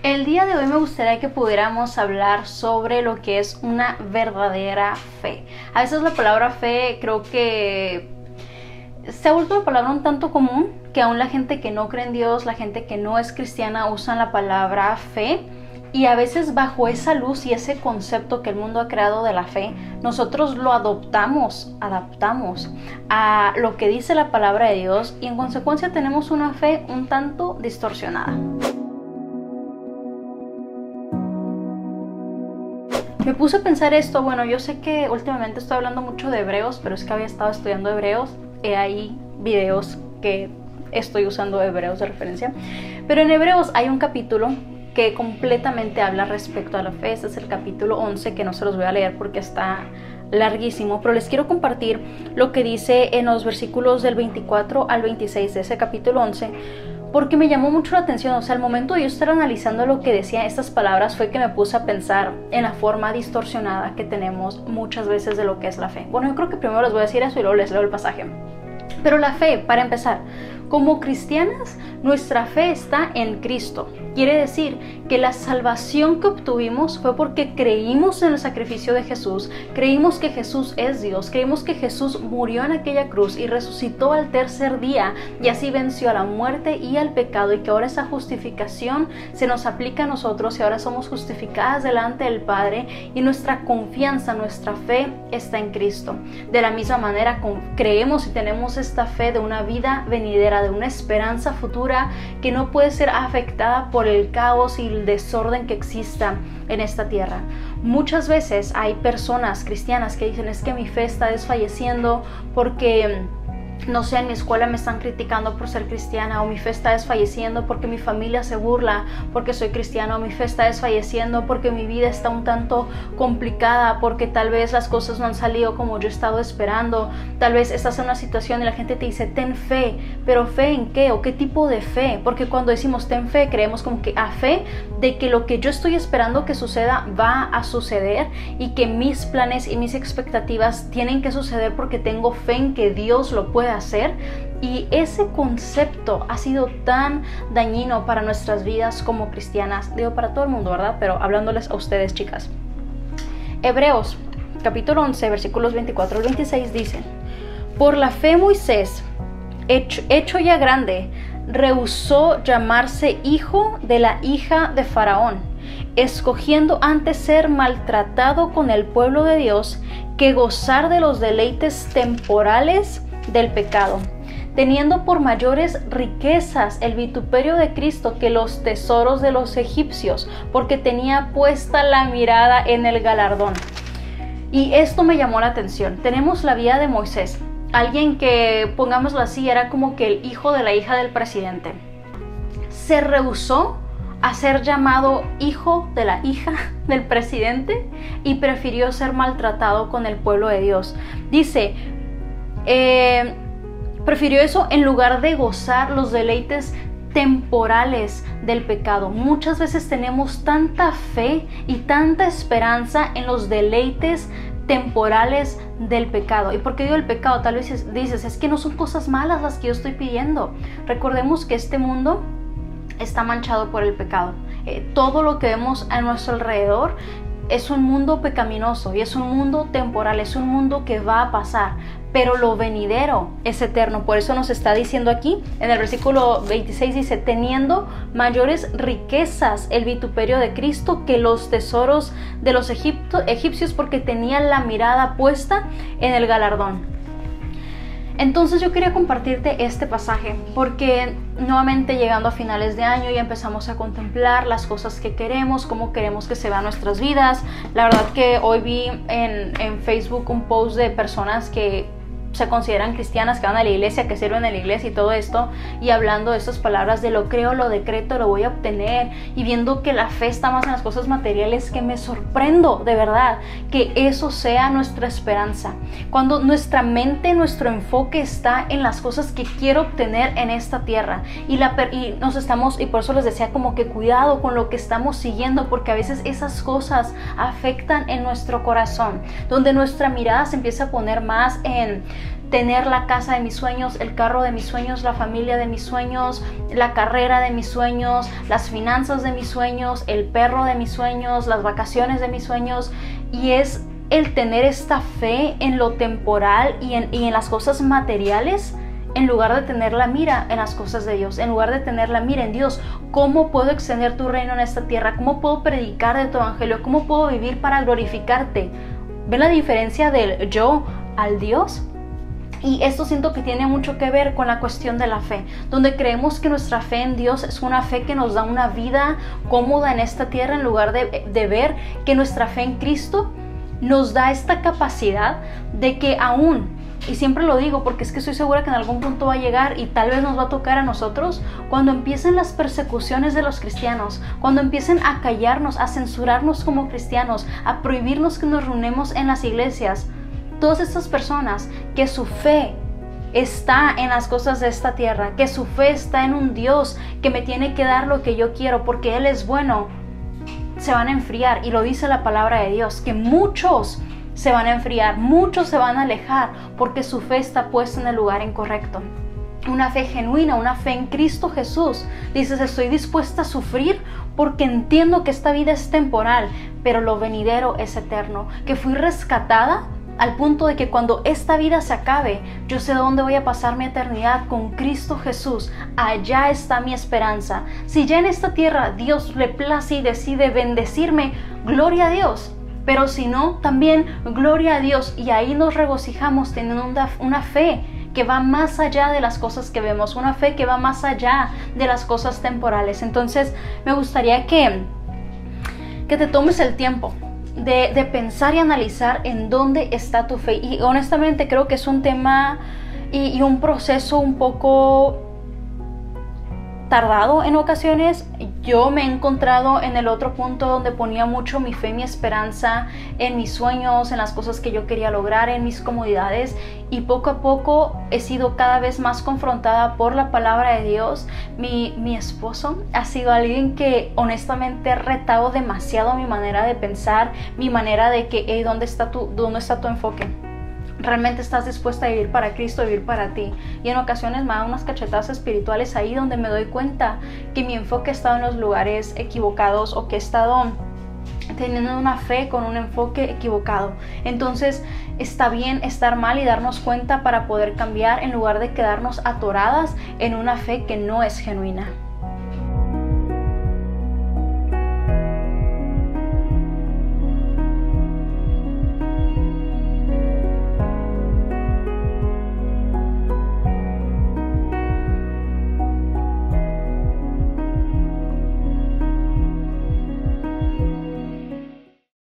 El día de hoy me gustaría que pudiéramos hablar sobre lo que es una verdadera fe. A veces la palabra fe creo que se ha vuelto una palabra un tanto común, que aún la gente que no cree en Dios, la gente que no es cristiana usan la palabra fe. Y a veces bajo esa luz y ese concepto que el mundo ha creado de la fe, nosotros lo adaptamos a lo que dice la palabra de Dios y en consecuencia tenemos una fe un tanto distorsionada. Me puse a pensar esto, bueno, yo sé que últimamente estoy hablando mucho de Hebreos, pero es que había estado estudiando Hebreos, he ahí videos que estoy usando Hebreos de referencia, pero en Hebreos hay un capítulo que completamente habla respecto a la fe. Este es el capítulo 11, que no se los voy a leer porque está larguísimo, pero les quiero compartir lo que dice en los versículos del 24 al 26 de ese capítulo 11, porque me llamó mucho la atención. O sea, al momento de yo estar analizando lo que decían estas palabras fue que me puse a pensar en la forma distorsionada que tenemos muchas veces de lo que es la fe. Bueno, yo creo que primero les voy a decir eso y luego les leo el pasaje. Pero la fe, para empezar, como cristianas, nuestra fe está en Cristo. Quiere decir que la salvación que obtuvimos fue porque creímos en el sacrificio de Jesús, creímos que Jesús es Dios, creímos que Jesús murió en aquella cruz y resucitó al tercer día y así venció a la muerte y al pecado, y que ahora esa justificación se nos aplica a nosotros y ahora somos justificadas delante del Padre y nuestra confianza, nuestra fe está en Cristo. De la misma manera creemos y tenemos esta fe de una vida venidera, de una esperanza futura que no puede ser afectada por el caos y el desorden que exista en esta tierra. Muchas veces hay personas cristianas que dicen: es que mi fe está desfalleciendo porque, no sé, en mi escuela me están criticando por ser cristiana, o mi fe está desfalleciendo porque mi familia se burla porque soy cristiana, o mi fe está desfalleciendo porque mi vida está un tanto complicada, porque tal vez las cosas no han salido como yo he estado esperando. Tal vez estás en una situación y la gente te dice: ten fe, pero ¿fe en qué? ¿O qué tipo de fe? Porque cuando decimos ten fe, creemos como que a fe de que lo que yo estoy esperando que suceda va a suceder y que mis planes y mis expectativas tienen que suceder porque tengo fe en que Dios lo puede hacer. Y ese concepto ha sido tan dañino para nuestras vidas como cristianas, digo para todo el mundo, ¿verdad? Pero hablándoles a ustedes, chicas. Hebreos capítulo 11 versículos 24 al 26 dicen: por la fe Moisés, hecho ya grande, rehusó llamarse hijo de la hija de Faraón, escogiendo antes ser maltratado con el pueblo de Dios que gozar de los deleites temporales del pecado, teniendo por mayores riquezas el vituperio de Cristo que los tesoros de los egipcios, porque tenía puesta la mirada en el galardón. Y esto me llamó la atención. Tenemos la vida de Moisés, alguien que, pongámoslo así, era como que el hijo de la hija del presidente. Se rehusó a ser llamado hijo de la hija del presidente y prefirió ser maltratado con el pueblo de Dios. Dice, prefirió eso en lugar de gozar los deleites temporales del pecado. Muchas veces tenemos tanta fe y tanta esperanza en los deleites temporales del pecado. ¿Y por qué digo el pecado? Tal vez dices: es que no son cosas malas las que yo estoy pidiendo. Recordemos que este mundo está manchado por el pecado. Todo lo que vemos a nuestro alrededor es un mundo pecaminoso y es un mundo temporal, es un mundo que va a pasar, pero lo venidero es eterno. Por eso nos está diciendo aquí en el versículo 26, dice: teniendo mayores riquezas el vituperio de Cristo que los tesoros de los egipcios, porque tenían la mirada puesta en el galardón. Entonces yo quería compartirte este pasaje porque nuevamente, llegando a finales de año, ya empezamos a contemplar las cosas que queremos, cómo queremos que se vean nuestras vidas. La verdad que hoy vi en Facebook un post de personas que se consideran cristianas, que van a la iglesia, que sirven en la iglesia y todo esto, y hablando de estas palabras de lo creo, lo decreto, lo voy a obtener, y viendo que la fe está más en las cosas materiales, que me sorprendo de verdad que eso sea nuestra esperanza. Cuando nuestra mente, nuestro enfoque está en las cosas que quiero obtener en esta tierra, y por eso les decía como que cuidado con lo que estamos siguiendo, porque a veces esas cosas afectan en nuestro corazón, donde nuestra mirada se empieza a poner más en tener la casa de mis sueños, el carro de mis sueños, la familia de mis sueños, la carrera de mis sueños, las finanzas de mis sueños, el perro de mis sueños, las vacaciones de mis sueños. Y es el tener esta fe en lo temporal y en las cosas materiales, en lugar de tener la mira en las cosas de Dios, en lugar de tener la mira en Dios. ¿Cómo puedo extender tu reino en esta tierra? ¿Cómo puedo predicar de tu evangelio? ¿Cómo puedo vivir para glorificarte? ¿Ven la diferencia del yo al Dios? Y esto siento que tiene mucho que ver con la cuestión de la fe, donde creemos que nuestra fe en Dios es una fe que nos da una vida cómoda en esta tierra, en lugar de ver que nuestra fe en Cristo nos da esta capacidad de que aún, y siempre lo digo porque es que estoy segura que en algún punto va a llegar y tal vez nos va a tocar a nosotros, cuando empiecen las persecuciones de los cristianos, cuando empiecen a callarnos, a censurarnos como cristianos, a prohibirnos que nos reunamos en las iglesias, todas estas personas que su fe está en las cosas de esta tierra, que su fe está en un Dios que me tiene que dar lo que yo quiero porque Él es bueno, se van a enfriar. Y lo dice la palabra de Dios, que muchos se van a enfriar, muchos se van a alejar porque su fe está puesta en el lugar incorrecto. Una fe genuina, una fe en Cristo Jesús. Dices, estoy dispuesta a sufrir porque entiendo que esta vida es temporal, pero lo venidero es eterno, que fui rescatada al punto de que cuando esta vida se acabe, yo sé dónde voy a pasar mi eternidad con Cristo Jesús. Allá está mi esperanza. Si ya en esta tierra Dios le place y decide bendecirme, gloria a Dios. Pero si no, también gloria a Dios. Y ahí nos regocijamos teniendo una fe que va más allá de las cosas que vemos, una fe que va más allá de las cosas temporales. Entonces me gustaría que te tomes el tiempo de pensar y analizar en dónde está tu fe. Y honestamente creo que es un tema y un proceso un poco tardado en ocasiones. Yo me he encontrado en el otro punto donde ponía mucho mi fe, mi esperanza en mis sueños, en las cosas que yo quería lograr, en mis comodidades, y poco a poco he sido cada vez más confrontada por la palabra de Dios. Mi esposo ha sido alguien que honestamente ha retado demasiado mi manera de pensar, mi manera de que, hey, ¿dónde está tu enfoque? ¿Realmente estás dispuesta a vivir para Cristo, a vivir para ti? Y en ocasiones me da unas cachetadas espirituales ahí donde me doy cuenta que mi enfoque ha estado en los lugares equivocados, o que he estado teniendo una fe con un enfoque equivocado. Entonces está bien estar mal y darnos cuenta para poder cambiar, en lugar de quedarnos atoradas en una fe que no es genuina.